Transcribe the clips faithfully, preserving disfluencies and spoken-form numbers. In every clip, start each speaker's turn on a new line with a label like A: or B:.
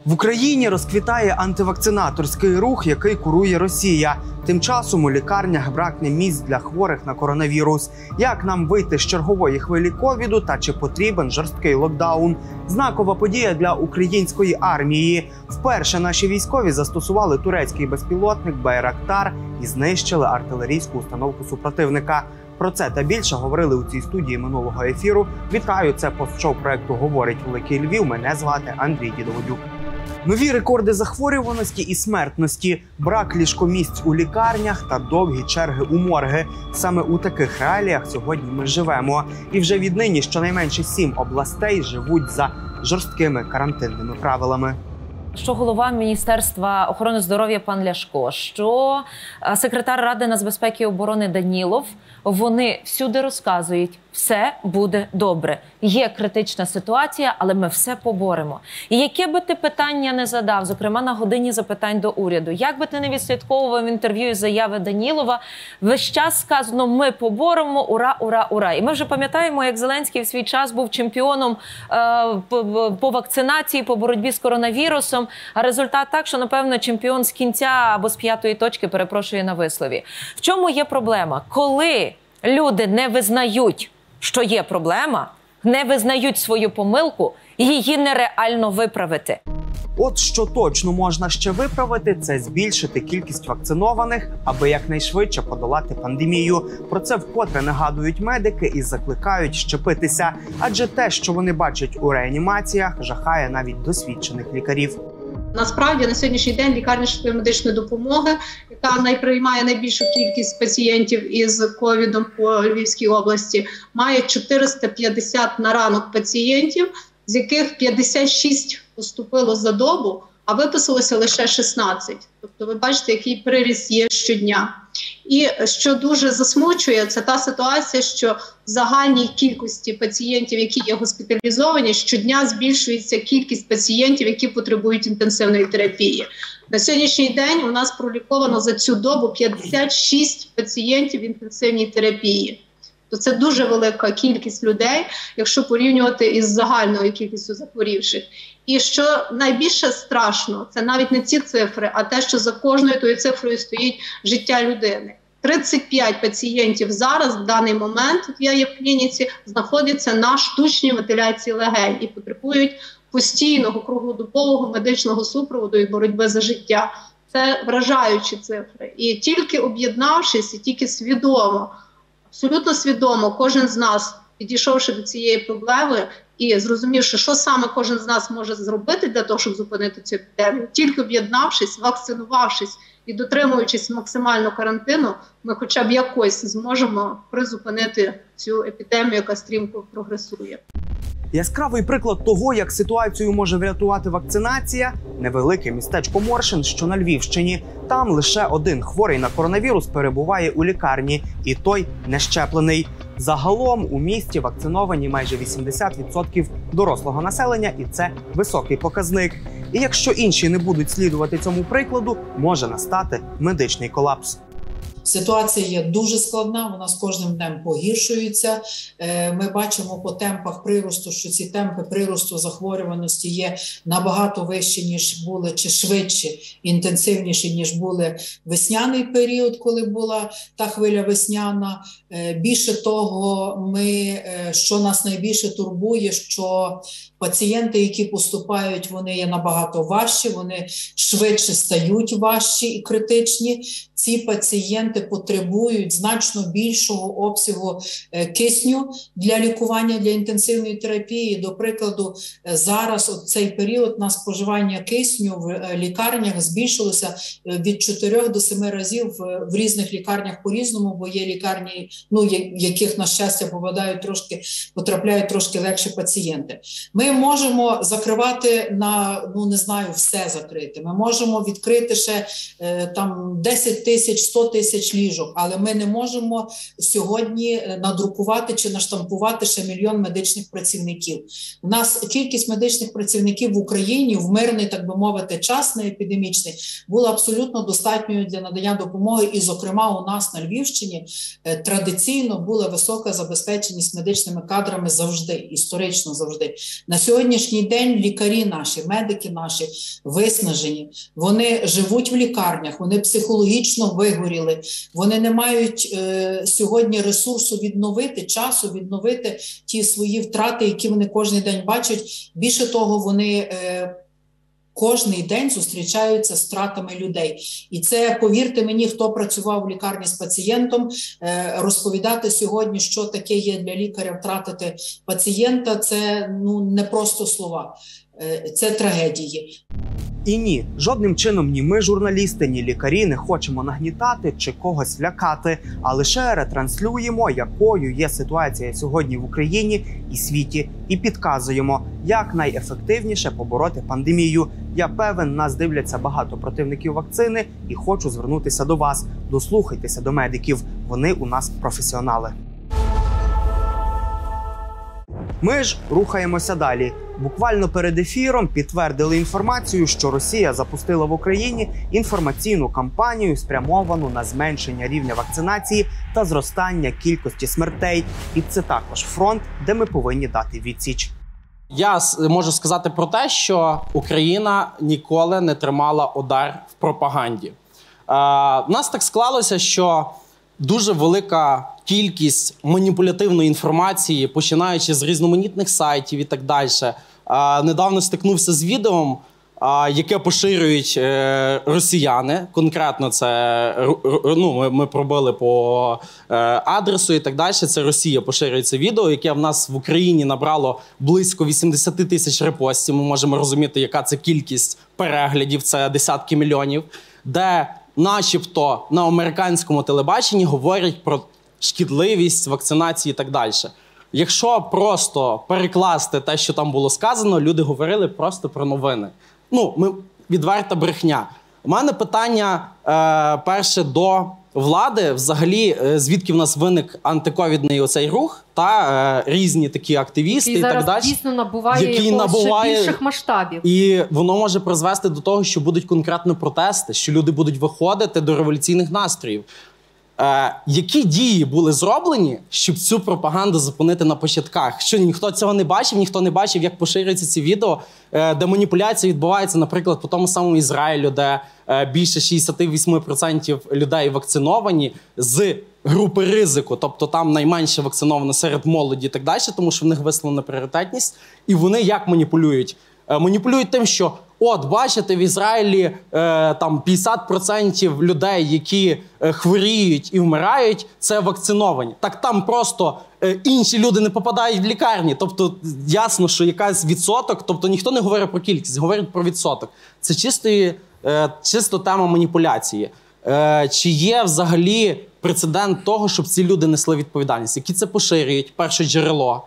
A: В Україні розквітає антивакцинаторський рух, який курує Росія. Тим часом у лікарнях бракне місць для хворих на коронавірус. Як нам вийти з чергової хвилі ковіду та чи потрібен жорсткий локдаун? Знакова подія для української армії. Вперше наші військові застосували турецький безпілотник «Байрактар» і знищили артилерійську установку супротивника. Про це та більше говорили у цій студії минулого ефіру. Вітаю, це постшоу проекту «Говорить Великий Львів». Мене звати Андрій Дідоводюк. Нові рекорди захворюваності і смертності, брак ліжкомісць у лікарнях та довгі черги у морги. Саме у таких реаліях сьогодні ми живемо. І вже віднині щонайменше сім областей живуть за жорсткими карантинними правилами.
B: Що голова Міністерства охорони здоров'я пан Ляшко, що секретар Ради нацбезпеки і оборони Данілов, вони всюди розказують, все буде добре. Є критична ситуація, але ми все поборемо. І яке би ти питання не задав, зокрема на годині запитань до уряду, як би ти не відслідковував інтерв'ю і заяви Данілова, весь час сказано, ми поборемо, ура, ура, ура. І ми вже пам'ятаємо, як Зеленський в свій час був чемпіоном е, по, по вакцинації, по боротьбі з коронавірусом, а результат так, що, напевно, чемпіон з кінця або з п'ятої точки перепрошує на вислові. В чому є проблема? Коли люди не визнають, що є проблема, не визнають свою помилку, її нереально виправити.
A: От що точно можна ще виправити – це збільшити кількість вакцинованих, аби якнайшвидше подолати пандемію. Про це вкотре нагадують медики і закликають щепитися. Адже те, що вони бачать у реанімаціях, жахає навіть досвідчених лікарів.
C: Насправді, на сьогоднішній день лікарня швидкої медичної допомоги, яка приймає найбільшу кількість пацієнтів із ковідом по Львівській області, має чотириста п'ятдесят на ранок пацієнтів, з яких п'ятдесят шість поступило за добу, а виписалося лише шістнадцять. Тобто ви бачите, який приріст є щодня. І що дуже засмучує, це та ситуація, що в загальній кількості пацієнтів, які є госпіталізовані, щодня збільшується кількість пацієнтів, які потребують інтенсивної терапії. На сьогоднішній день у нас проліковано за цю добу п'ятдесят шість пацієнтів в інтенсивній терапії. То це дуже велика кількість людей, якщо порівнювати із загальною кількістю захворівших. І що найбільше страшно, це навіть не ці цифри, а те, що за кожною тою цифрою стоїть життя людини. тридцять п'ять пацієнтів зараз, в даний момент, я є в клініці, знаходяться на штучній вентиляції легень і потребують постійного круглодобового медичного супроводу і боротьби за життя. Це вражаючі цифри. І тільки об'єднавшись, і тільки свідомо, абсолютно свідомо, кожен з нас, підійшовши до цієї проблеми і зрозумівши, що саме кожен з нас може зробити для того, щоб зупинити цю епідемію, тільки об'єднавшись, вакцинувавшись і дотримуючись максимально карантину, ми хоча б якось зможемо призупинити цю епідемію, яка стрімко прогресує.
A: Яскравий приклад того, як ситуацію може врятувати вакцинація – невелике містечко Моршин, що на Львівщині. Там лише один хворий на коронавірус перебуває у лікарні, і той не щеплений. Загалом у місті вакциновані майже вісімдесят відсотків дорослого населення, і це високий показник. І якщо інші не будуть слідувати цьому прикладу, може настати медичний колапс.
D: Ситуація є дуже складна, вона з кожним днем погіршується. Ми бачимо по темпах приросту, що ці темпи приросту захворюваності є набагато вищі, ніж були, чи швидші, інтенсивніші, ніж були весняний період, коли була та хвиля весняна. Більше того, ми, що нас найбільше турбує, що пацієнти, які поступають, вони є набагато важчі, вони швидше стають важчі і критичні. Ці пацієнти потребують значно більшого обсягу кисню для лікування, для інтенсивної терапії. До прикладу, зараз от цей період на споживання кисню в лікарнях збільшилося від чотирьох до семи разів в різних лікарнях по-різному, бо є лікарні, ну, яких, на щастя, попадають трошки, потрапляють трошки легше пацієнти. Ми можемо закривати на, ну не знаю, все закрити. Ми можемо відкрити ще там десять тисяч, сто тисяч ліжок, але ми не можемо сьогодні надрукувати чи наштампувати ще мільйон медичних працівників. У нас кількість медичних працівників в Україні в мирний, так би мовити, час не епідемічний була абсолютно достатньою для надання допомоги. І, зокрема, у нас на Львівщині традиційно була висока забезпеченість медичними кадрами завжди, історично завжди. На сьогоднішній день лікарі наші, медики наші виснажені, вони живуть в лікарнях, вони психологічно вигоріли, вони не мають е, сьогодні ресурсу відновити, часу відновити ті свої втрати, які вони кожен день бачать. Більше того, вони е, кожний день зустрічаються з втратами людей. І це, повірте мені, хто працював в лікарні з пацієнтом, е, розповідати сьогодні, що таке є для лікаря втратити пацієнта, це ну, не просто слова, е, це трагедії.
A: І ні, жодним чином ні ми, журналісти, ні лікарі, не хочемо нагнітати чи когось лякати, а лише ретранслюємо, якою є ситуація сьогодні в Україні і світі, і підказуємо, як найефективніше побороти пандемію. Я певен, нас дивляться багато противників вакцини і хочу звернутися до вас. Дослухайтеся до медиків, вони у нас професіонали. Ми ж рухаємося далі. Буквально перед ефіром підтвердили інформацію, що Росія запустила в Україні інформаційну кампанію, спрямовану на зменшення рівня вакцинації та зростання кількості смертей. І це також фронт, де ми повинні дати відсіч.
E: Я можу сказати про те, що Україна ніколи не тримала удар в пропаганді. Е, у нас так склалося, що дуже велика кількість маніпулятивної інформації, починаючи з різноманітних сайтів і так далі. А, недавно стикнувся з відео, а, яке поширюють е, росіяни. Конкретно це ну, ми, ми пробили по е, адресу і так далі. Це Росія поширює це відео, яке в нас в Україні набрало близько вісімдесят тисяч репостів. Ми можемо розуміти, яка це кількість переглядів, це десятки мільйонів, де начебто на американському телебаченні говорять про шкідливість вакцинації і так далі. Якщо просто перекласти те, що там було сказано, люди говорили просто про новини. Ну, ми, відверта брехня. У мене питання е, перше до влади. Взагалі, е, звідки в нас виник антиковідний оцей рух та е, різні такі активісти
F: який
E: і так далі.
F: Дійсно набуває
E: який
F: якогось
E: набуває
F: ще більших масштабів.
E: І воно може призвести до того, що будуть конкретно протести, що люди будуть виходити до революційних настроїв. Е, які дії були зроблені, щоб цю пропаганду зупинити на початках? Що ніхто цього не бачив, ніхто не бачив, як поширюються ці відео, е, де маніпуляція відбувається, наприклад, по тому самому Ізраїлю, де е, більше шістдесят вісім відсотків людей вакциновані з групи ризику, тобто там найменше вакциновано серед молоді і так далі, тому що в них висловлена пріоритетність. І вони як маніпулюють? Е, маніпулюють тим, що от, бачите, в Ізраїлі е, там п'ятдесят відсотків людей, які е, хворіють і вмирають, це вакциновані. Так там просто е, інші люди не попадають в лікарні. Тобто ясно, що якась відсоток, тобто ніхто не говорить про кількість, говорить про відсоток. Це чистої, е, чисто тема маніпуляції. Е, чи є взагалі прецедент того, щоб ці люди несли відповідальність? Які це поширюють? Перше джерело.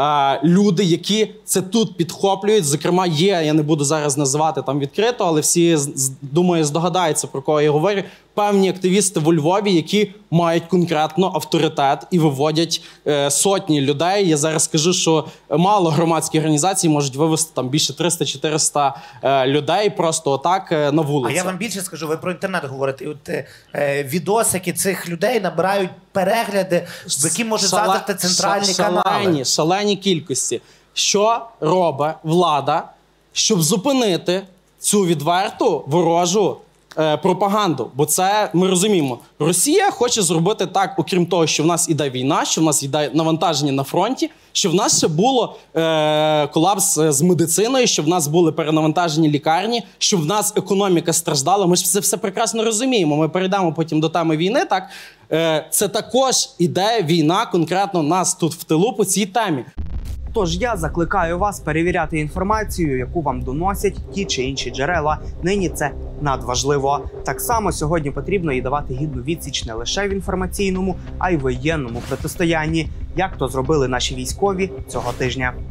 E: Люди, які це тут підхоплюють, зокрема є, я не буду зараз називати там відкрито, але всі, думаю, здогадаються, про кого я говорю, певні активісти у Львові, які мають конкретно авторитет і виводять е, сотні людей. Я зараз скажу, що мало громадські організації можуть вивести там більше триста-чотириста е, людей просто отак е, на вулиці.
G: А я вам більше скажу, ви про інтернет говорите. І от е, відосики цих людей набирають перегляди, в які може
E: Шале...
G: задати центральні
E: шалені,
G: канали.
E: Шалені кількості. Що робить влада, щоб зупинити цю відверту ворожу е, пропаганду? Бо це, ми розуміємо, Росія хоче зробити так, окрім того, що в нас іде війна, що в нас іде навантаження на фронті, що в нас ще було е, колапс з медициною, що в нас були перенавантажені лікарні, що в нас економіка страждала. Ми ж це все прекрасно розуміємо. Ми перейдемо потім до теми війни, так? Е, це також іде війна конкретно в нас тут в тилу по цій темі.
A: Тож я закликаю вас перевіряти інформацію, яку вам доносять ті чи інші джерела. Нині це надважливо. Так само сьогодні потрібно і давати гідну відсіч не лише в інформаційному, а й воєнному протистоянні, як то зробили наші військові цього тижня.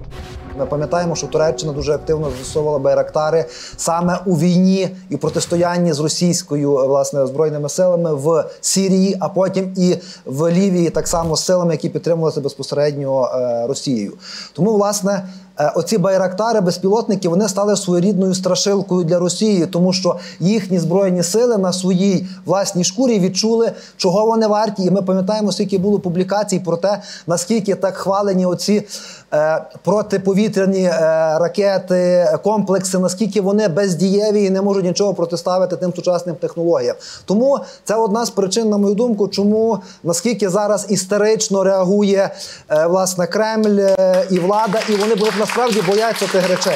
F: Ми пам'ятаємо, що Туреччина дуже активно застосовувала байрактари саме у війні і протистоянні з російською, власне, збройними силами в Сирії, а потім і в Лівії так само з силами, які підтримувалися безпосередньо е, Росією. Тому, власне, оці байрактари, безпілотники, вони стали своєрідною страшилкою для Росії, тому що їхні збройні сили на своїй власній шкурі відчули, чого вони варті. І ми пам'ятаємо, скільки було публікацій про те, наскільки так хвалені оці е, протиповітряні е, ракети, комплекси, наскільки вони бездієві і не можуть нічого протиставити тим сучасним технологіям. Тому це одна з причин, на мою думку, чому наскільки зараз істерично реагує е, власне Кремль е, і влада, і вони будуть насправді бояться тих речей.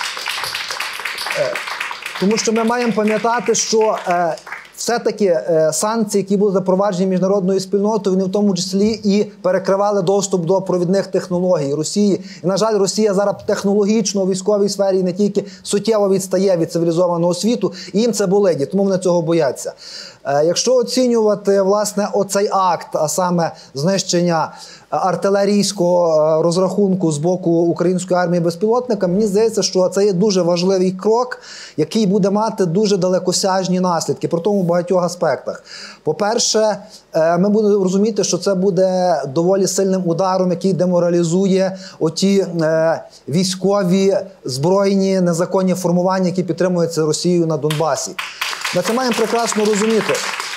F: Е, тому що ми маємо пам'ятати, що е, все-таки е, санкції, які були запроваджені міжнародною спільнотою, вони в тому числі і перекривали доступ до провідних технологій Росії. І, на жаль, Росія зараз технологічно у військовій сфері не тільки суттєво відстає від цивілізованого світу, і їм це болить, тому вони цього бояться. Е, якщо оцінювати, власне, оцей акт, а саме знищення артилерійського розрахунку з боку української армії безпілотника, мені здається, що це є дуже важливий крок, який буде мати дуже далекосяжні наслідки, при тому в багатьох аспектах. По-перше, ми будемо розуміти, що це буде доволі сильним ударом, який деморалізує оті військові, збройні, незаконні формування, які підтримуються Росією на Донбасі. Ми це маємо прекрасно розуміти.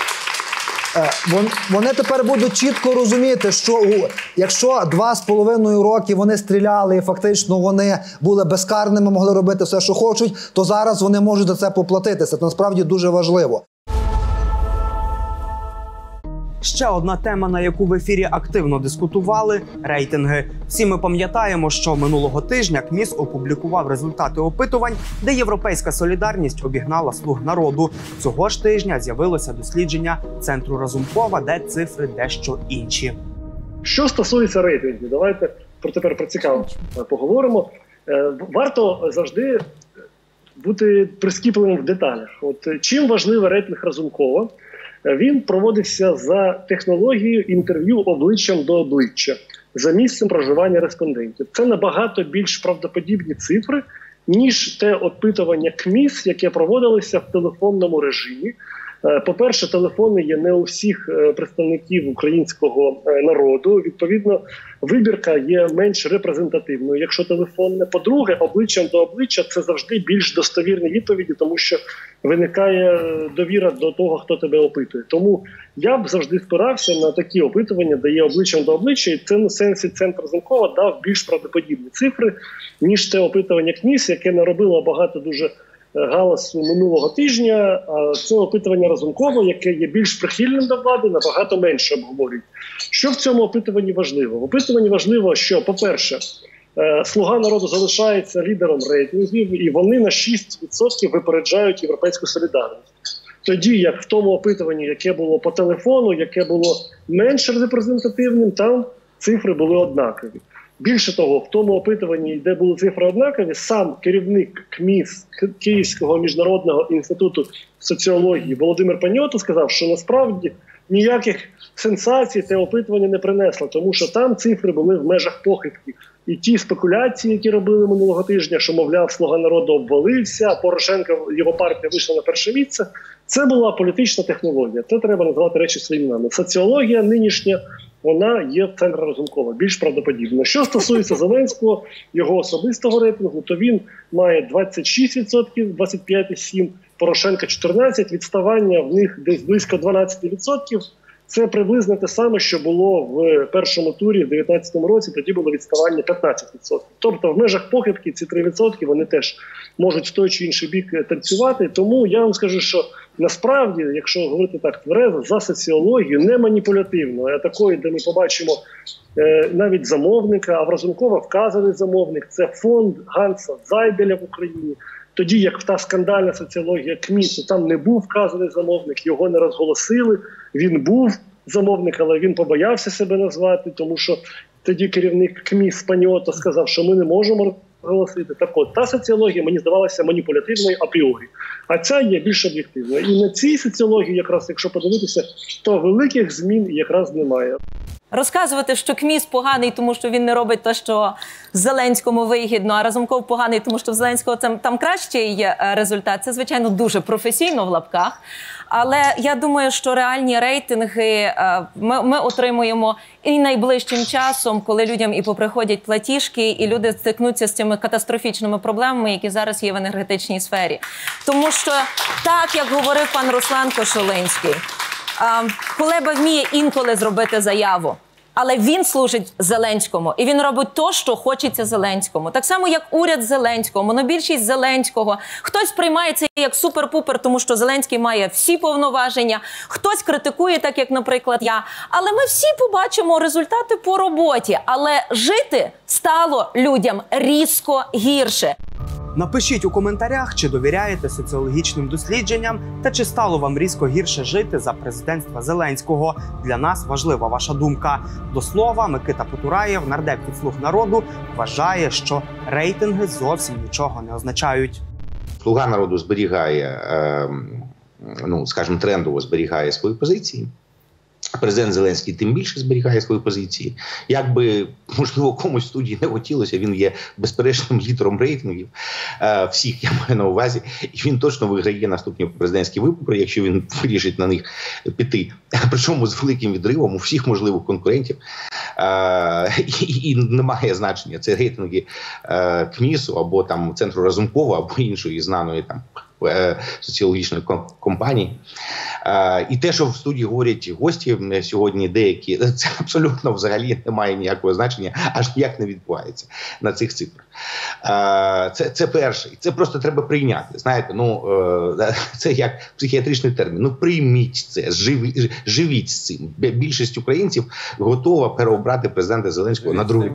F: Вони тепер будуть чітко розуміти, що якщо два з половиною роки вони стріляли і фактично вони були безкарними, могли робити все, що хочуть, то зараз вони можуть за це поплатитися. Це насправді дуже важливо.
A: Ще одна тема, на яку в ефірі активно дискутували – рейтинги. Всі ми пам'ятаємо, що минулого тижня КМІС опублікував результати опитувань, де «Європейська солідарність» обігнала «Слуг народу». Цього ж тижня з'явилося дослідження Центру Разумкова, де цифри дещо інші.
H: Що стосується рейтингів, давайте про тепер про цікаве поговоримо. Варто завжди бути прискіпленим в деталях. От чим важливий рейтинг Разумкова? Він проводився за технологією інтерв'ю обличчям до обличчя, за місцем проживання респондентів. Це набагато більш правдоподібні цифри, ніж те опитування КМІС, яке проводилося в телефонному режимі. По-перше, телефони є не у всіх представників українського народу. Відповідно, вибірка є менш репрезентативною, якщо телефонне. По-друге, обличчям до обличчя – це завжди більш достовірні відповіді, тому що виникає довіра до того, хто тебе опитує. Тому я б завжди спирався на такі опитування, де є обличчям до обличчя, і в цьому сенсі Центр Разумкова дав більш правдоподібні цифри, ніж те опитування КМІС, яке наробило багато дуже галасу минулого тижня, а це опитування Разумкова, яке є більш прихильним до влади, набагато менше обговорюють. Що в цьому опитуванні важливо? В опитуванні важливо, що, по-перше, «Слуга народу» залишається лідером рейтингів, і вони на шість відсотків випереджають «Європейську солідарність». Тоді, як в тому опитуванні, яке було по телефону, яке було менш репрезентативним, там цифри були однакові. Більше того, в тому опитуванні, де були цифри однакові, сам керівник КМІС Київського міжнародного інституту соціології Володимир Паньото сказав, що насправді ніяких сенсацій те опитування не принесло, тому що там цифри були в межах похибки. І ті спекуляції, які робили минулого тижня, що, мовляв, «Слуга народу» обвалився, а Порошенко, його партія вийшла на перше місце, це була політична технологія. Це треба назвати речі своїм іменами. Соціологія нинішня, вона є в Центрі Разумкова, більш правдоподібна. Що стосується Зеленського, його особистого рейтингу, то він має двадцять шість відсотків, двадцять п'ять цілих сім відсотків, Порошенка чотирнадцять відсотків, відставання в них десь близько дванадцять відсотків. Це приблизно те саме, що було в першому турі в дев'ятнадцятому році, тоді було відставання п'ятнадцять відсотків. Тобто в межах похибки ці три відсотки вони теж можуть в той чи інший бік танцювати. Тому я вам скажу, що насправді, якщо говорити так тверезо, за соціологію не маніпулятивно, а такої, де ми побачимо е, навіть замовника, а в Разумкова вказаний замовник, це фонд Ганса Зайделя в Україні. Тоді, як та скандальна соціологія КМІСу, там не був вказаний замовник, його не розголосили, він був замовник, але він побоявся себе назвати, тому що тоді керівник КМІС Паньото сказав, що ми не можемо розголосити. Так от, та соціологія мені здавалася маніпулятивною апріорі, а ця є більш об'єктивною. І на цій соціології, якраз, якщо подивитися, то великих змін якраз немає.
B: Розказувати, що КМІС поганий, тому що він не робить те, що Зеленському вигідно, а Разумков поганий, тому що в Зеленського там, там кращий результат, це, звичайно, дуже професійно в лапках. Але я думаю, що реальні рейтинги ми, ми отримуємо і найближчим часом, коли людям і поприходять платіжки, і люди стикнуться з цими катастрофічними проблемами, які зараз є в енергетичній сфері. Тому що, так, як говорив пан Руслан Кошулинський, Кулеба вміє інколи зробити заяву, але він служить Зеленському, і він робить те, що хочеться Зеленському. Так само, як уряд Зеленського, монобільшість Зеленського. Хтось приймає це як супер-пупер, тому що Зеленський має всі повноваження, хтось критикує, так як, наприклад, я. Але ми всі побачимо результати по роботі. Але жити стало людям різко гірше.
A: Напишіть у коментарях, чи довіряєте соціологічним дослідженням та чи стало вам різко гірше жити за президентства Зеленського. Для нас важлива ваша думка. До слова, Микита Потураєв, нардеп від «Слуг народу», вважає, що рейтинги зовсім нічого не означають.
I: «Слуга народу» зберігає, е, ну, скажімо, трендово зберігає свої позиції. Президент Зеленський тим більше зберігає свої позиції. Якби, можливо, комусь в студії не хотілося, він є безперечним лідером рейтингів е, всіх, я маю на увазі, і він точно виграє наступні президентські вибори, якщо він вирішить на них піти. Причому з великим відривом у всіх можливих конкурентів. Е, і, і немає значення, це рейтинги е, КМІСу або там Центру Разумкова, або іншої знаної там соціологічної компанії. І те, що в студії говорять гості сьогодні деякі, це абсолютно взагалі не має ніякого значення, аж ніяк не відбувається на цих цифрах. Це, це перше. Це просто треба прийняти. Знаєте, ну, це як психіатричний термін. Ну, прийміть це, живі, живіть з цим. Більшість українців готова переобрати президента Зеленського на другий.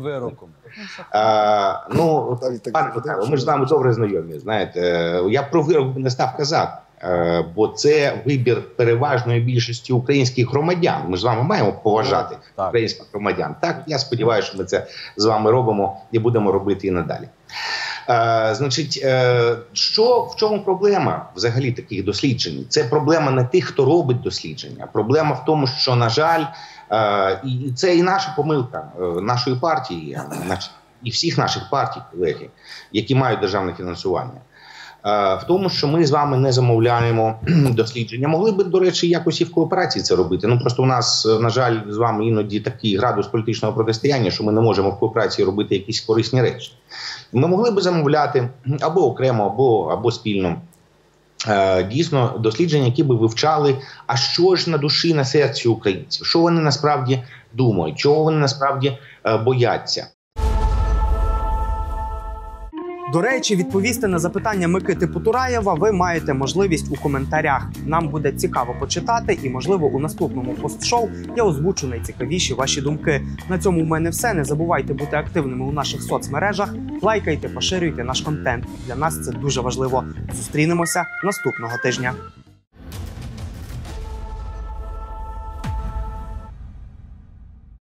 I: А, ну, пане Михайло, ми ж з вами добре знайомі, знаєте. Я про вирок не став казати, бо це вибір переважної більшості українських громадян. Ми ж з вами маємо поважати так. українських громадян. Так, я сподіваюся, що ми це з вами робимо і будемо робити і надалі. А, значить, що, в чому проблема взагалі таких досліджень? Це проблема не тих, хто робить дослідження. Проблема в тому, що, на жаль, і це і наша помилка нашої партії, і всіх наших партій, колеги, які мають державне фінансування. В тому, що ми з вами не замовляємо дослідження. Могли б, до речі, якось і в кооперації це робити. Ну, просто у нас, на жаль, з вами іноді такий градус політичного протистояння, що ми не можемо в кооперації робити якісь корисні речі. Ми могли б замовляти або окремо, або, або спільно. Дійсно, дослідження, які би вивчали, а що ж на душі, на серці українців, що вони насправді думають, чого вони насправді бояться.
A: До речі, відповісти на запитання Микити Потураєва ви маєте можливість у коментарях. Нам буде цікаво почитати і, можливо, у наступному пост-шоу я озвучу найцікавіші ваші думки. На цьому в мене все. Не забувайте бути активними у наших соцмережах, лайкайте, поширюйте наш контент. Для нас це дуже важливо. Зустрінемося наступного тижня.